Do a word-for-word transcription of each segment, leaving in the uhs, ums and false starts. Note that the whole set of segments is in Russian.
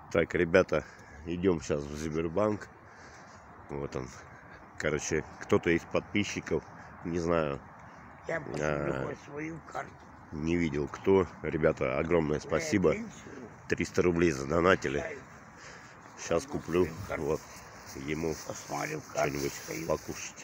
Так, ребята, идем сейчас в Сбербанк. Вот он. Короче, кто-то из подписчиков, не знаю, Я а, свою карту. не видел кто. Ребята, огромное спасибо. триста рублей задонатили. Сейчас куплю вот ему что-нибудь покушать.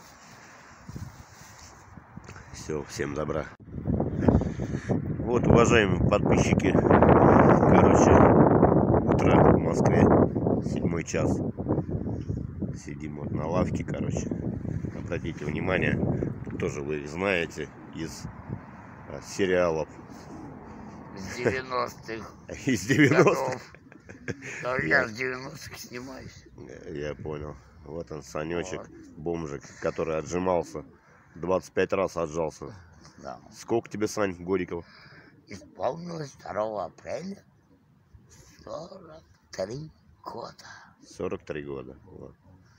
Все, всем добра. Вот, уважаемые подписчики, короче, утро в Москве, седьмой час. Сидим вот на лавке, короче. Обратите внимание, тоже вы знаете из а, сериалов. С девяностых. Из девяностых. Да, я с девяностых снимаюсь. Я понял. Вот он, Санечек, Вот. бомжик, который отжимался. двадцать пять раз отжался. Да. Сколько тебе, Сань, годиков? Исполнилось второго апреля сорок три года. сорок три года. Вот.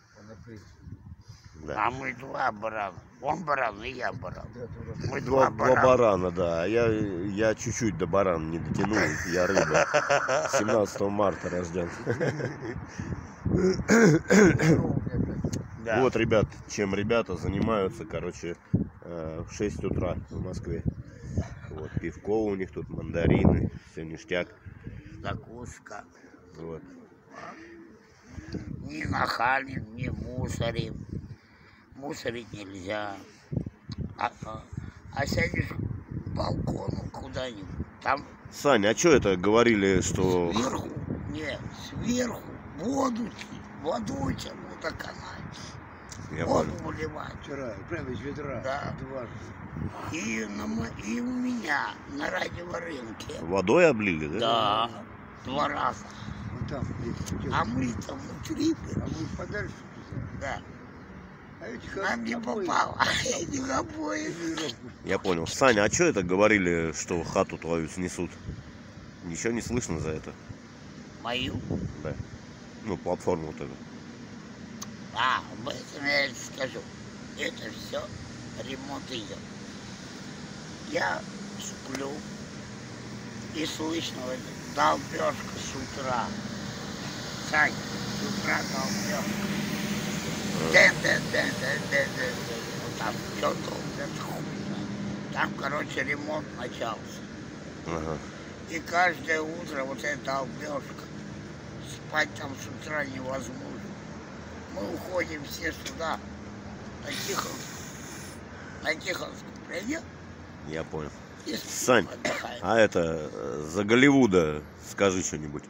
Да. А мы два барана. Он баран, и я баран. Мы Два, два два барана. барана, да. Я, я чуть-чуть до барана не дотянул. Я рыба. семнадцатого марта рожден. Да. Вот, ребят, чем ребята занимаются, короче, в шесть утра в Москве. Вот, пивко у них тут, мандарины, все ништяк. Закуска. Вот. Не нахалим, не мусорим. Мусорить нельзя. А, а, а сядешь к балкону куда-нибудь, там Саня, а что это говорили, что... сверху, нет, сверху воду, водой тяну до канала. Я Воду понял. выливать. Вчера, прямо из ведра. Да. Дважды. И, на, мо- и у меня на радиорынке. Водой облили, да? Да, два раза. Вот там, где А мы там внутри, А мы подальше туда. да, А эти нам не попало. Этих обоих. Я понял. Саня, а что это говорили, что хату твою снесут? Ничего не слышно за это? Мою? Да. Ну, платформу вот эту. А, об этом я тебе скажу. Это все ремонт идет. Я сплю, и слышно вот это долбежка с утра. Сань, с утра долбежка. Дэн, дэн, дэн, дэн, дэн, дэн, дэн. Вот там все долбят, хуй знает. Там, короче, ремонт начался. Ага. И каждое утро вот эта долбежка. Спать там с утра невозможно. Мы уходим все сюда, на Тихоновск. На Тихоновск придем Я понял. и Сань, отдыхаем. а это, э, за Голливуда скажи что-нибудь.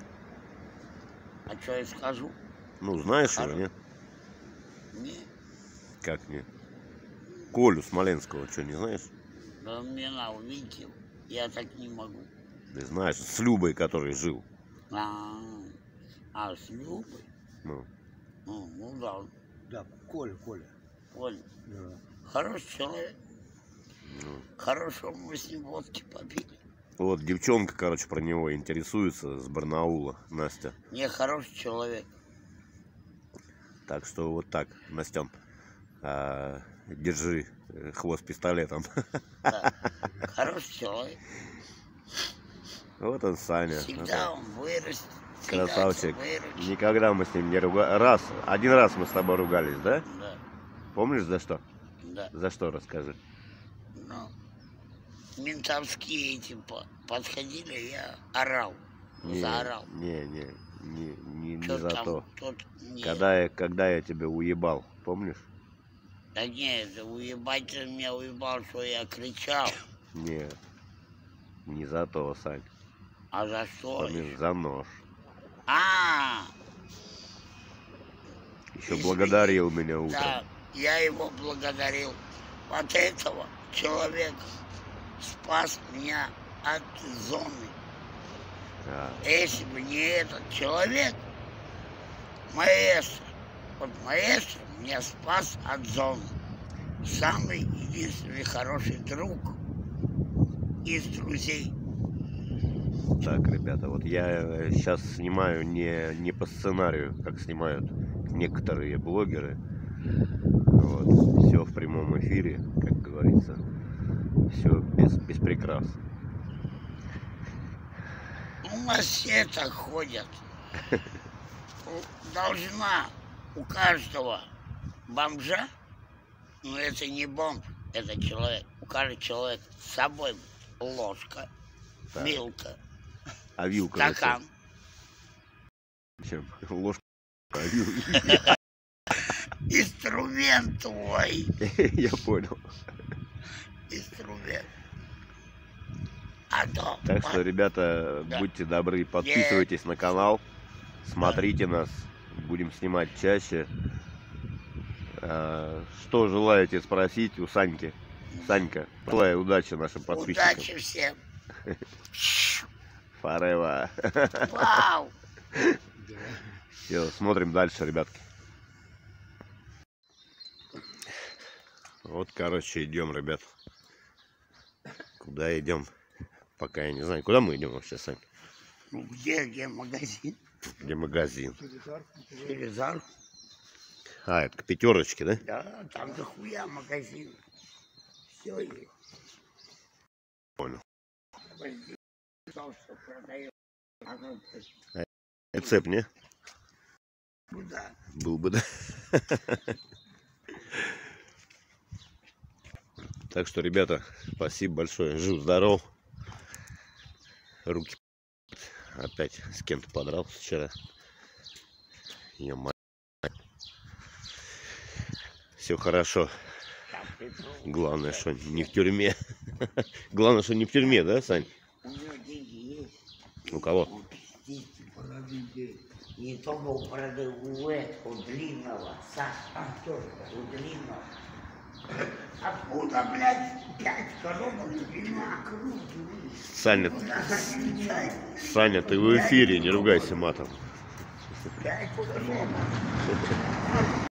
А что я скажу? Ну, знаешь его, Хоро- нет? Не, Как не? Колю Смоленского, что, не знаешь? да он меня на увидел. Я так не могу. Ты знаешь, с Любой, который жил. А, а с Любой? Ну, Ну, ну да, Да, Коля, Коля. понял. Да. Хороший человек. ну. Хорошего мы с ним водки попили. Вот девчонка, короче, про него интересуется с Барнаула, Настя. Не, хороший человек. Так что вот так, Настен, а, держи э, хвост пистолетом. Да. Хороший человек. Вот он, Саня. Всегда он вырастет. Красавчик. Вырастет. Никогда мы с ним не ругались. Раз, один раз мы с тобой ругались, да? Да, Помнишь, за что? да. За что, расскажи. Ну, ментовские эти по- подходили, я орал, Не, заорал. Не, не, не, не, не Чё за там, то. тот, не, Когда я, когда я тебя уебал, помнишь? Да нет, уебать ты меня уебал, что я кричал. Не, не за то, Сань. А за что? Помнишь, за нож. А, Еще Извини. благодарил меня утром. да, я его благодарил. Вот этого человека спас меня от зоны. А, Если бы не этот человек, маэстро, вот маэстро меня спас от зоны. Самый единственный хороший друг из друзей. так, ребята, вот я сейчас снимаю не, не по сценарию, как снимают некоторые блогеры. Вот, все в прямом эфире, как говорится. Все без, без прикрас. У нас все так ходят. Должна у каждого бомжа, но это не бомж, это человек. У каждого человека с собой ложка, Так. вилка, А вилка? стакан. Зачем? Ложка. А вилка. Инструмент твой. Я понял. Инструмент. А то... Так что, ребята, Да. будьте добры, подписывайтесь на канал, смотрите нас, будем снимать чаще. А, Что желаете спросить у Саньки? Санька, желаю удачи нашим подписчикам. Удачи всем. Forever. Вау. Все, смотрим дальше, ребятки. Вот, короче, идем, ребят. Куда идем? Пока я не знаю. Куда мы идем вообще, Сань? Ну где, где магазин? Где магазин? Через арку. А, это к пятерочке, да? Да, там дохуя магазин. Все есть. Понял. Подожди, то, что продает. А ну, Рецепт, не? куда? Был бы, да? Так что, ребята, спасибо большое. Жив, здоров. Руки опять с кем-то подрался вчера. Ё-моё. Все хорошо. Главное, что не в тюрьме. Главное, что не в тюрьме, да, Сань? У него деньги есть. У кого? Он пиздец, продает. Не только у продает, у этого длинного, Саш. А, тоже у длинного. Откуда, блядь, пять коробок вина? Саня, Саня, ты в эфире, не ругайся матом. Пять коробок.